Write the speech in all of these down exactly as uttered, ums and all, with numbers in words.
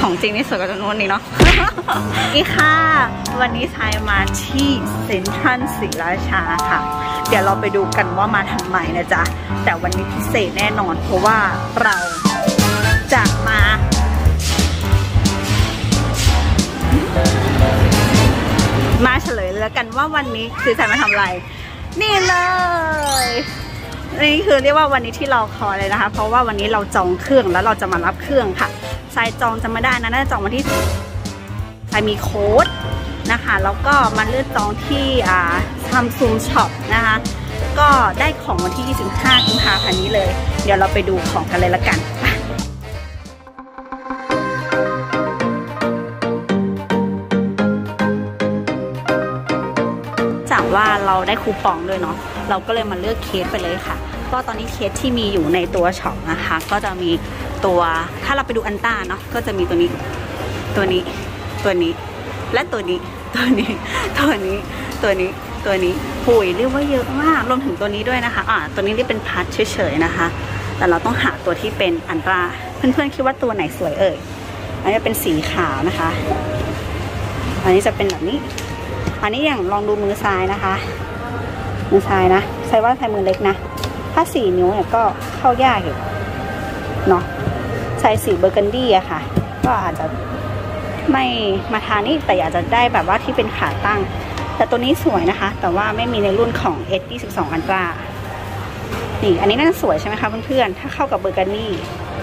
ของจริงนี่สวยกว่าตรงนู้นนี่เนาะ อีค่ะวันนี้ชายมาที่เซ็นทรัลศรีราชาค่ะเดี๋ยวเราไปดูกันว่ามาทำไมนะจ๊ะแต่วันนี้พิเศษแน่นอนเพราะว่าเราจะมามาเฉลยแล้วกันว่าวันนี้คือชายมาทำอะไรนี่เลยนี่คือเรียกว่าวันนี้ที่เราคอยเลยนะคะเพราะว่าวันนี้เราจองเครื่องแล้วเราจะมารับเครื่องค่ะชายจองจะไม่ได้นะน่าจะจองวันที่ชายมีโค้ดนะคะแล้วก็มาเลือกจองที่อ่า Samsung Shop นะคะก็ได้ของวันที่ยี่สิบห้ากุมภาพันธ์นี้เลยเดี๋ยวเราไปดูของกันเลยละกันจากว่าเราได้คูปองด้วยเนาะเราก็เลยมาเลือกเคสไปเลยค่ะก็ตอนนี้เคสที่มีอยู่ในตัวช็อปนะคะก็จะมีตัวถ้าเราไปดูอันต้าเนาะก็จะมีตัวนี้ตัวนี้ตัวนี้และตัวนี้ตัวนี้ตัวนี้ตัวนี้ตัวนี้หุยเรียกว่าเยอะมากรวมถึงตัวนี้ด้วยนะคะอ่าตัวนี้ที่เป็นพัดเฉยๆนะคะแต่เราต้องหาตัวที่เป็นอันตราเพื่อนๆคิดว่าตัวไหนสวยเอ่ยอันนี้เป็นสีขาวนะคะอันนี้จะเป็นแบบนี้อันนี้อย่างลองดูมือซ้ายนะคะมือซ้ายนะใช้ว่าใช้มือเล็กนะถ้าสี่นิ้วเนี่ยก็เข้ายากอยู่เนาะใช้สีเบอร์กันดี้อะค่ะก็อาจจะไม่มาทานนี่แต่อยากจะได้แบบว่าที่เป็นขาตั้งแต่ตัวนี้สวยนะคะแต่ว่าไม่มีในรุ่นของ เอส ยี่สิบสอง Ultra นี่อันนี้น่าจะสวยใช่ไหมคะเพื่อนๆถ้าเข้ากับเบอร์กันดี้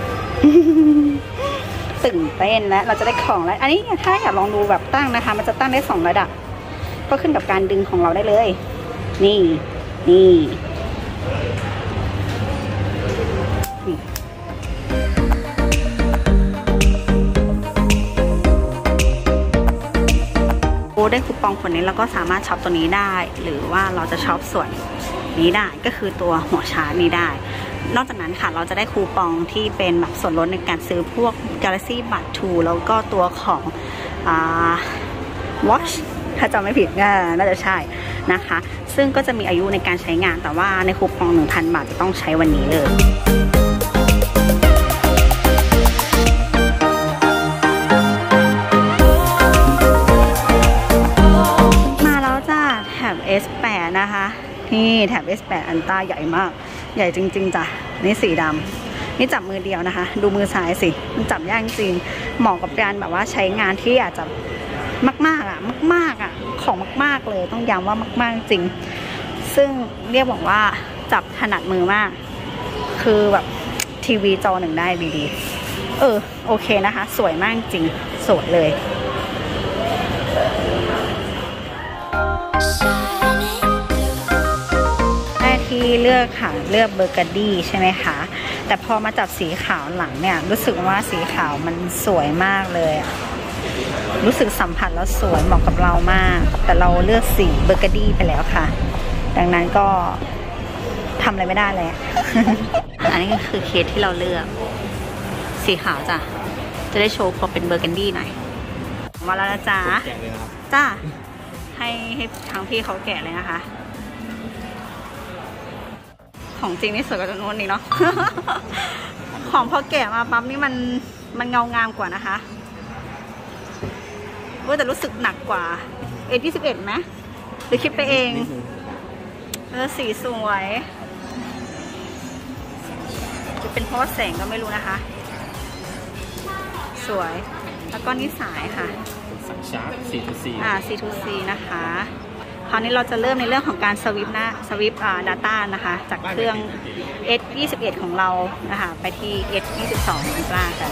ตื่นเต้นแล้วเราจะได้ของแล้วอันนี้ถ้าอยากลองดูแบบตั้งนะคะมันจะตั้งได้สองระดับก็ขึ้นกับการดึงของเราได้เลยนี่นี่ได้คูปองคนนี้เราก็สามารถช็อปตัวนี้ได้หรือว่าเราจะช็อปส่วนนี้ได้ก็คือตัวหัวชาร์จนี้ได้นอกจากนั้นค่ะเราจะได้คูปองที่เป็นแบบส่วนลดในการซื้อพวก Galaxy Buds ทูแล้วก็ตัวของอ่า Watch ถ้าจำไม่ผิดน่าจะใช่นะคะซึ่งก็จะมีอายุในการใช้งานแต่ว่าในคูปอง หนึ่งพัน บาทจะต้องใช้วันนี้เลยแถบ เอส แปด นะคะนี่แถบ เอส แปด อันต้าใหญ่มากใหญ่จริงๆจ้ะนี่สีดำนี่จับมือเดียวนะคะดูมือซ้ายสิมันจับยากจริงเหมาะกับการแบบว่าใช้งานที่อาจจะมากๆอ่ะมากๆอ่ะของมากๆเลยต้องย้ำว่ามากๆจริงซึ่งเรียกบอกว่าจับถนัดมือมากคือแบบทีวีจอหนึ่งได้ดีๆเออโอเคนะคะสวยมากจริงสวยเลยที่เลือกค่ะเลือกเบอร์กันดี้ใช่ไหมคะแต่พอมาจับสีขาวหลังเนี่ยรู้สึกว่าสีขาวมันสวยมากเลยรู้สึกสัมผัสแล้วสวยเหมาะกับเรามากแต่เราเลือกสีเบอร์กันดี้ไปแล้วค่ะดังนั้นก็ทำอะไรไม่ได้เลย อันนี้ก็คือเคสที่เราเลือกสีขาวจ้ะจะได้โชว์พอเป็นเบอร์กันดี้หน่อยมาแล้วนะจ๊ะจ้าให้ให้ทางพี่เขาแกะเลยนะคะของจริงนี่สวยกว่าตรงนู้นนี่เนาะ ของพอแกะมาปั๊บนี่มันมันเงางามกว่านะคะว่าแต่รู้สึกหนักกว่า เอส ยี่สิบเอ็ด ไหมหรือคิดไปเองเออสีสวยจะเป็นเพราะว่าแสงก็ไม่รู้นะคะสวยแล้วก็นี่สายค่ะสายชาร์จ ซี ทู ซี อ่า ซี ทู ซี นะคะคราวนี้เราจะเริ่มในเรื่องของการสวิปนะสวิปอ่า data นะคะจากเครื่อง เอส ยี่สิบเอ็ด ของเรานะคะไปที่ เอส ยี่สิบสอง Ultra กัน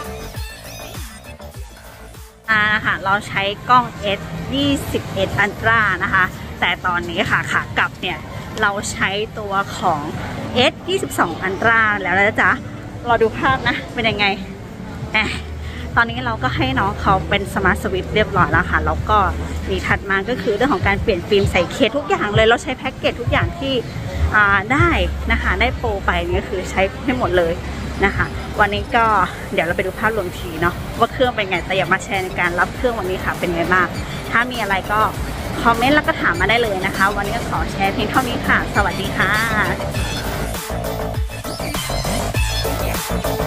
อ่าค่ะเราใช้กล้อง เอส ยี่สิบเอ็ด Ultra นะคะแต่ตอนนี้ค่ะขากลับเนี่ยเราใช้ตัวของ เอส ยี่สิบสอง Ultra แล้วนะจ๊ะเราดูภาพนะเป็นยังไงแหมตอนนี้เราก็ให้น้องเขาเป็นสมาร์ทสวิตช์เรียบร้อยแล้วค่ะแล้วก็มีถัดมาก็คือเรื่องของการเปลี่ยนฟิล์มใส่เคสทุกอย่างเลยเราใช้แพ็กเกจทุกอย่างที่ได้นะคะได้โปรไปนี่คือใช้ให้หมดเลยนะคะวันนี้ก็เดี๋ยวเราไปดูภาพรวมทีเนาะว่าเครื่องเป็นไงแต่อย่ามาแชร์ในการรับเครื่องวันนี้ค่ะเป็นไงบ้างถ้ามีอะไรก็คอมเมนต์แล้วก็ถามมาได้เลยนะคะวันนี้ก็ขอแชร์เพียงเท่านี้ค่ะสวัสดีค่ะ